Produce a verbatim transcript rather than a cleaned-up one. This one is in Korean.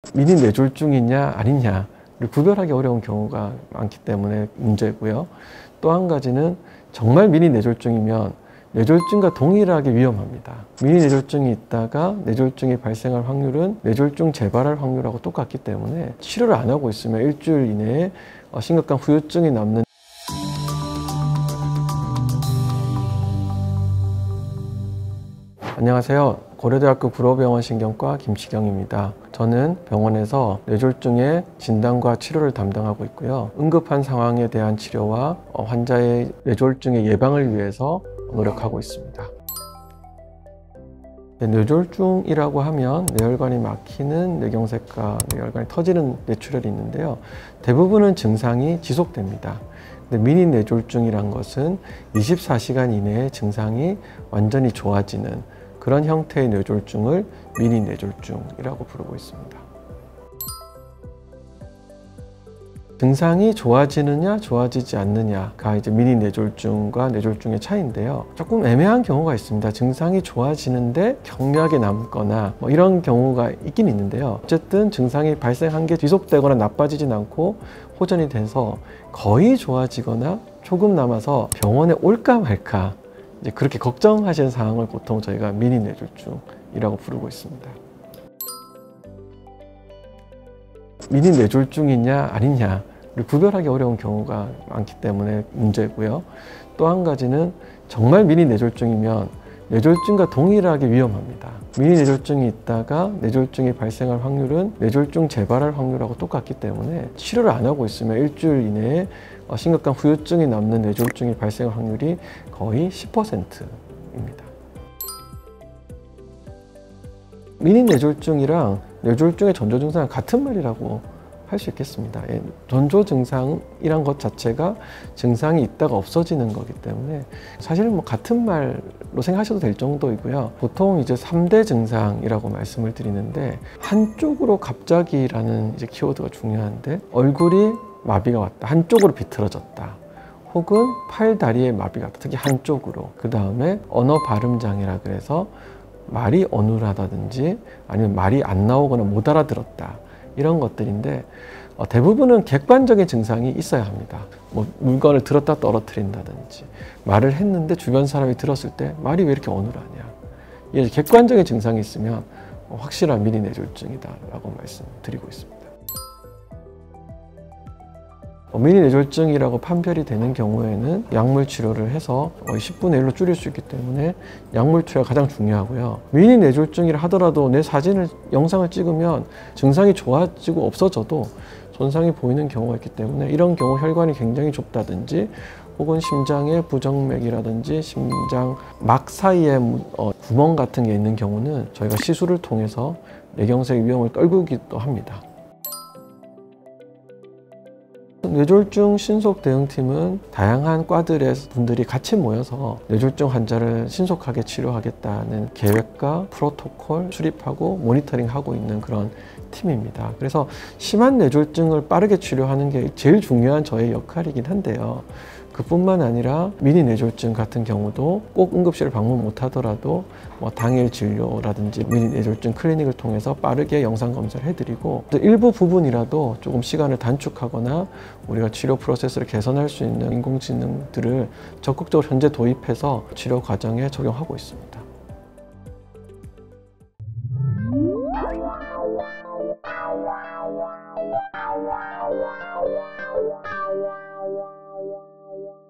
미니 뇌졸중이냐 아니냐를 구별하기 어려운 경우가 많기 때문에 문제고요. 또 한 가지는 정말 미니 뇌졸중이면 뇌졸중과 동일하게 위험합니다. 미니 뇌졸중이 있다가 뇌졸중이 발생할 확률은 뇌졸중 재발할 확률하고 똑같기 때문에 치료를 안 하고 있으면 일주일 이내에 심각한 후유증이 남는 안녕하세요. 고려대학교 구로병원 신경과 김치경입니다. 저는 병원에서 뇌졸중의 진단과 치료를 담당하고 있고요. 응급한 상황에 대한 치료와 환자의 뇌졸중의 예방을 위해서 노력하고 있습니다. 뇌졸중이라고 하면 뇌혈관이 막히는 뇌경색과 뇌혈관이 터지는 뇌출혈이 있는데요. 대부분은 증상이 지속됩니다. 근데 미니 뇌졸중이란 것은 이십사 시간 이내에 증상이 완전히 좋아지는 그런 형태의 뇌졸중을 미니 뇌졸중이라고 부르고 있습니다. 증상이 좋아지느냐 좋아지지 않느냐가 이제 미니 뇌졸중과 뇌졸중의 차이인데요. 조금 애매한 경우가 있습니다. 증상이 좋아지는데 경미하게 남거나 뭐 이런 경우가 있긴 있는데요. 어쨌든 증상이 발생한 게 지속되거나 나빠지진 않고 호전이 돼서 거의 좋아지거나 조금 남아서 병원에 올까 말까 이제 그렇게 걱정하시는 상황을 보통 저희가 미니 뇌졸중이라고 부르고 있습니다. 미니 뇌졸중이냐 아니냐를 구별하기 어려운 경우가 많기 때문에 문제고요. 또 한 가지는 정말 미니 뇌졸중이면 뇌졸중과 동일하게 위험합니다. 미니 뇌졸중이 있다가 뇌졸중이 발생할 확률은 뇌졸중 재발할 확률하고 똑같기 때문에 치료를 안 하고 있으면 일주일 이내에 심각한 후유증이 남는 뇌졸중이 발생할 확률이 거의 십 퍼센트입니다. 미니 뇌졸중이랑 뇌졸중의 전조 증상은 같은 말이라고 할 수 있겠습니다. 예, 전조 증상이란 것 자체가 증상이 있다가 없어지는 거기 때문에 사실 뭐 같은 말로 생각하셔도 될 정도이고요. 보통 이제 삼 대 증상이라고 말씀을 드리는데 한쪽으로 갑자기라는 이제 키워드가 중요한데 얼굴이 마비가 왔다, 한쪽으로 비틀어졌다, 혹은 팔, 다리에 마비가 왔다, 특히 한쪽으로. 그 다음에 언어 발음 장애라 그래서 말이 어눌하다든지 아니면 말이 안 나오거나 못 알아들었다, 이런 것들인데 어, 대부분은 객관적인 증상이 있어야 합니다. 뭐 물건을 들었다 떨어뜨린다든지 말을 했는데 주변 사람이 들었을 때 말이 왜 이렇게 어눌하냐, 이게 객관적인 증상이 있으면 어, 확실한 미니 뇌졸중이다 라고 말씀드리고 있습니다. 미니 뇌졸중이라고 판별이 되는 경우에는 약물 치료를 해서 십분의 일로 줄일 수 있기 때문에 약물 치료가 가장 중요하고요. 미니 뇌졸중이라 하더라도 내 사진을, 영상을 찍으면 증상이 좋아지고 없어져도 손상이 보이는 경우가 있기 때문에 이런 경우 혈관이 굉장히 좁다든지 혹은 심장의 부정맥이라든지 심장 막 사이에 구멍 같은 게 있는 경우는 저희가 시술을 통해서 뇌경색 위험을 떨구기도 합니다. 뇌졸중 신속 대응팀은 다양한 과들의 분들이 같이 모여서 뇌졸중 환자를 신속하게 치료하겠다는 계획과 프로토콜 수립하고 모니터링하고 있는 그런 팀입니다. 그래서 심한 뇌졸중을 빠르게 치료하는 게 제일 중요한 저의 역할이긴 한데요. 그뿐만 아니라 미니 뇌졸중 같은 경우도 꼭 응급실을 방문 못 하더라도 뭐 당일 진료라든지 미니 뇌졸중 클리닉을 통해서 빠르게 영상 검사를 해드리고 일부 부분이라도 조금 시간을 단축하거나 우리가 치료 프로세스를 개선할 수 있는 인공지능들을 적극적으로 현재 도입해서 치료 과정에 적용하고 있습니다. Wow, wow, wow, wow, wow, wow, wow, wow, wow.